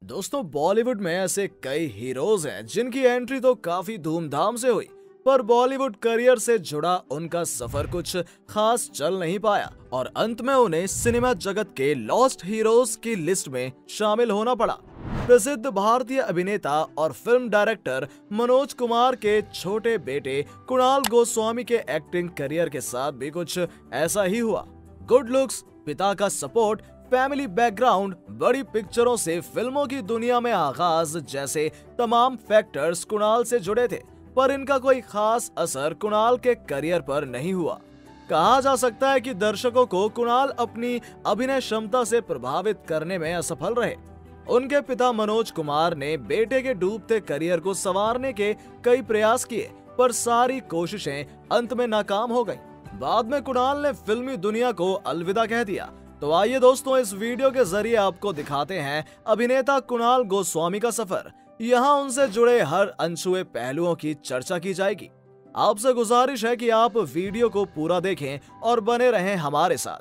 दोस्तों, बॉलीवुड में ऐसे कई हीरोज हैं जिनकी एंट्री तो काफी धूमधाम से हुई, पर बॉलीवुड करियर से जुड़ा उनका सफर कुछ खास चल नहीं पाया और अंत में उन्हें सिनेमा जगत के लॉस्ट हीरोज की लिस्ट में शामिल होना पड़ा। प्रसिद्ध भारतीय अभिनेता और फिल्म डायरेक्टर मनोज कुमार के छोटे बेटे कुणाल गोस्वामी के एक्टिंग करियर के साथ भी कुछ ऐसा ही हुआ। गुड लुक्स, पिता का सपोर्ट, फैमिली बैकग्राउंड, बड़ी पिक्चरों से फिल्मों की दुनिया में आगाज जैसे तमाम फैक्टर्स कुणाल से जुड़े थे, पर इनका कोई खास असर कुणाल के करियर पर नहीं हुआ। कहा जा सकता है कि दर्शकों को कुणाल अपनी अभिनय क्षमता से प्रभावित करने में असफल रहे। उनके पिता मनोज कुमार ने बेटे के डूबते करियर को संवारने के कई प्रयास किए, पर सारी कोशिशें अंत में नाकाम हो गईं। बाद में कुणाल ने फिल्मी दुनिया को अलविदा कह दिया। तो आइए दोस्तों, इस वीडियो के जरिए आपको दिखाते हैं अभिनेता कुणाल गोस्वामी का सफर। यहाँ उनसे जुड़े हर अनछुए पहलुओं की चर्चा की जाएगी। आपसे गुजारिश है कि आप वीडियो को पूरा देखें और बने रहें हमारे साथ।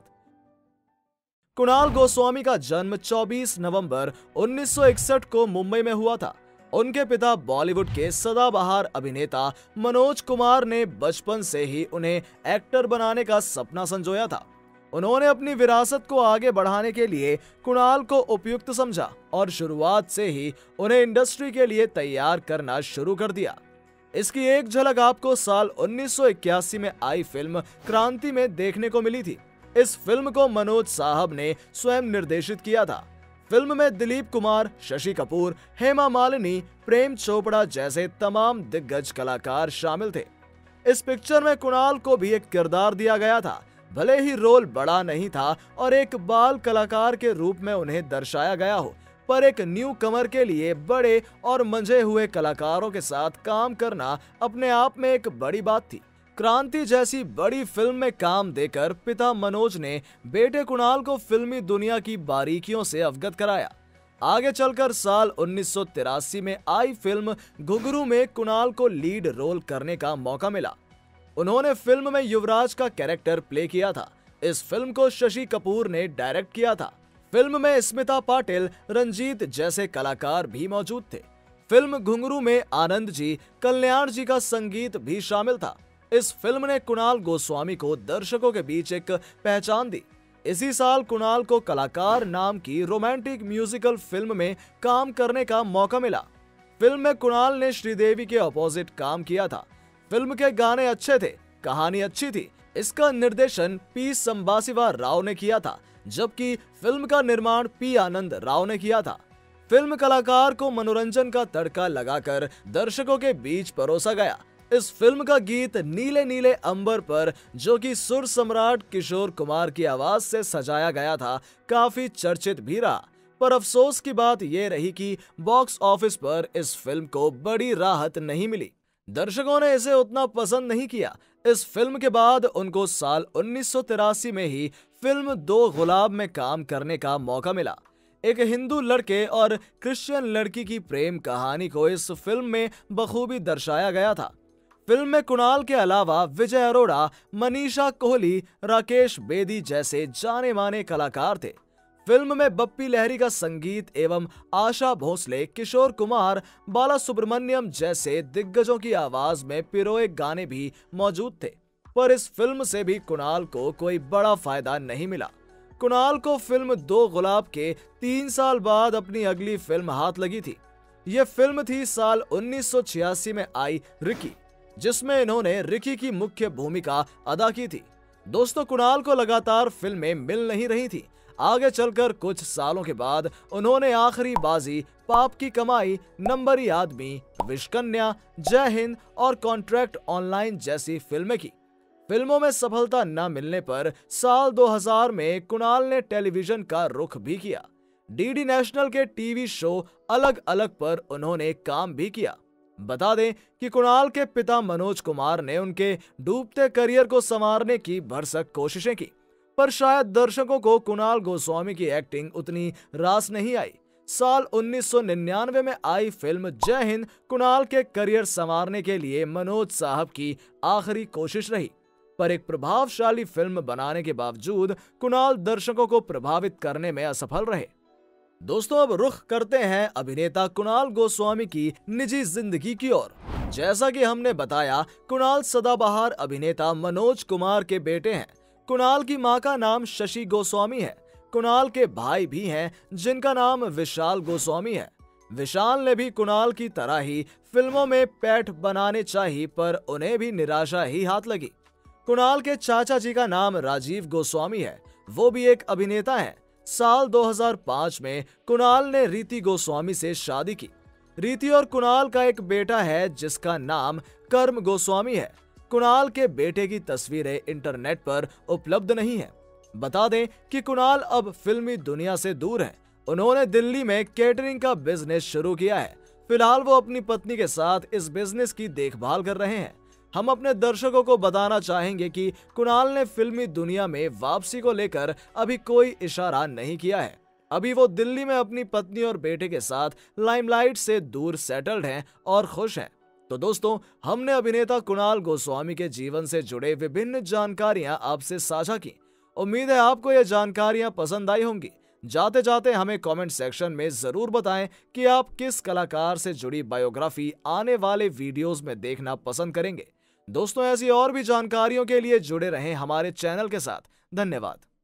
कुणाल गोस्वामी का जन्म 24 नवंबर 1961 को मुंबई में हुआ था। उनके पिता बॉलीवुड के सदाबहार अभिनेता मनोज कुमार ने बचपन से ही उन्हें एक्टर बनाने का सपना संजोया था। उन्होंने अपनी विरासत को आगे बढ़ाने के लिए कुणाल को उपयुक्त समझा और शुरुआत से ही उन्हें इंडस्ट्री के लिए तैयार करना शुरू कर दिया। इसकी एक झलक आपको साल 1981 में आई फिल्म क्रांति में देखने को मिली थी। इस फिल्म को मनोज साहब ने स्वयं निर्देशित किया था। फिल्म में दिलीप कुमार, शशि कपूर, हेमा मालिनी, प्रेम चोपड़ा जैसे तमाम दिग्गज कलाकार शामिल थे। इस पिक्चर में कुणाल को भी एक किरदार दिया गया था। भले ही रोल बड़ा नहीं था और एक बाल कलाकार के रूप में उन्हें दर्शाया गया हो, पर एक न्यू कमर के लिए बड़े और मंझे हुए कलाकारों के साथ काम करना अपने आप में एक बड़ी बात थी। क्रांति जैसी बड़ी फिल्म में काम देकर पिता मनोज ने बेटे कुणाल को फिल्मी दुनिया की बारीकियों से अवगत कराया। आगे चलकर साल 1983 में आई फिल्म घुंघरू में कुणाल को लीड रोल करने का मौका मिला। उन्होंने फिल्म में युवराज का कैरेक्टर प्ले किया था। इस फिल्म को शशि कपूर ने डायरेक्ट किया था। फिल्म में स्मिता पाटिल, रंजीत जैसे कलाकार भी मौजूद थे। फिल्म घुंघरू में आनंद जी, कल्याण जी का संगीत भी शामिल था। इस फिल्म ने कुणाल गोस्वामी को दर्शकों के बीच एक पहचान दी। इसी साल कुणाल को कलाकार नाम की रोमांटिक म्यूजिकल फिल्म में काम करने का मौका मिला। फिल्म में कुणाल ने श्रीदेवी के अपोजिट काम किया था। फिल्म के गाने अच्छे थे, कहानी अच्छी थी। इसका निर्देशन पी संबाशिवा राव ने किया था, जबकि फिल्म का निर्माण पी आनंद राव ने किया था। फिल्म कलाकार को मनोरंजन का तड़का लगाकर दर्शकों के बीच परोसा गया। इस फिल्म का गीत नीले नीले अंबर पर, जो कि सुर सम्राट किशोर कुमार की आवाज से सजाया गया था, काफी चर्चित भी रहा। पर अफसोस की बात यह रही कि बॉक्स ऑफिस पर इस फिल्म को बड़ी राहत नहीं मिली। दर्शकों ने इसे उतना पसंद नहीं किया। इस फिल्म के बाद उनको साल 1983 में ही फिल्म दो गुलाब में काम करने का मौका मिला। एक हिंदू लड़के और क्रिश्चियन लड़की की प्रेम कहानी को इस फिल्म में बखूबी दर्शाया गया था। फिल्म में कुणाल के अलावा विजय अरोड़ा, मनीषा कोहली, राकेश बेदी जैसे जाने माने कलाकार थे। फिल्म में बप्पी लहरी का संगीत एवं आशा भोसले, किशोर कुमार, बाला सुब्रमण्यम जैसे दिग्गजों की आवाज में पिरोए गाने भी मौजूद थे। पर इस फिल्म से भी कुणाल को कोई बड़ा फायदा नहीं मिला। कुणाल को फिल्म दो गुलाब के 3 साल बाद अपनी अगली फिल्म हाथ लगी थी। यह फिल्म थी साल 1986 में आई रिकी, जिसमें इन्होंने रिकी की मुख्य भूमिका अदा की थी। दोस्तों, कुणाल को लगातार फिल्में मिल नहीं रही थी। आगे चलकर कुछ सालों के बाद उन्होंने आखिरी बाजी, पाप की कमाई, नंबरी आदमी, विषकन्या, जय हिंद और कॉन्ट्रैक्ट ऑनलाइन जैसी फिल्में की। फिल्मों में सफलता न मिलने पर साल 2000 में कुणाल ने टेलीविजन का रुख भी किया। डीडी नेशनल के टीवी शो अलग अलग पर उन्होंने काम भी किया। बता दें कि कुणाल के पिता मनोज कुमार ने उनके डूबते करियर को संवारने की भरसक कोशिशें की, पर शायद दर्शकों को कुणाल गोस्वामी की एक्टिंग उतनी रास नहीं आई। साल 1999 में आई फिल्म जय हिंद कुणाल के करियर संवारने के लिए मनोज साहब की आखिरी कोशिश रही, पर एक प्रभावशाली फिल्म बनाने के बावजूद कुणाल दर्शकों को प्रभावित करने में असफल रहे। दोस्तों अब रुख करते हैं अभिनेता कुणाल गोस्वामी की निजी जिंदगी की ओर। जैसा कि हमने बताया, कुणाल सदाबहार अभिनेता मनोज कुमार के बेटे हैं। कुणाल की मां का नाम शशि गोस्वामी है। कुणाल के भाई भी हैं जिनका नाम विशाल गोस्वामी है। विशाल ने भी कुणाल की तरह ही फिल्मों में पैठ बनाने चाहिए, पर उन्हें भी निराशा ही हाथ लगी। कुणाल के चाचा जी का नाम राजीव गोस्वामी है, वो भी एक अभिनेता हैं। साल 2005 में कुणाल ने रीति गोस्वामी से शादी की। रीति और कुणाल का एक बेटा है जिसका नाम कर्म गोस्वामी है। कुणाल के बेटे की तस्वीरें इंटरनेट पर उपलब्ध नहीं है। बता दें कि कुणाल अब फिल्मी दुनिया से दूर हैं। उन्होंने दिल्ली में केटरिंग का बिजनेस शुरू किया है। फिलहाल वो अपनी पत्नी के साथ इस बिजनेस की देखभाल कर रहे हैं। हम अपने दर्शकों को बताना चाहेंगे कि कुणाल ने फिल्मी दुनिया में वापसी को लेकर अभी कोई इशारा नहीं किया है। अभी वो दिल्ली में अपनी पत्नी और बेटे के साथ लाइमलाइट से दूर सेटल्ड हैं और खुश हैं। तो दोस्तों, हमने अभिनेता कुणाल गोस्वामी के जीवन से जुड़े विभिन्न जानकारियां आपसे साझा की। उम्मीद है आपको ये जानकारियां पसंद आई होंगी। जाते जाते हमें कमेंट सेक्शन में जरूर बताएं कि आप किस कलाकार से जुड़ी बायोग्राफी आने वाले वीडियोस में देखना पसंद करेंगे। दोस्तों, ऐसी और भी जानकारियों के लिए जुड़े रहें हमारे चैनल के साथ। धन्यवाद।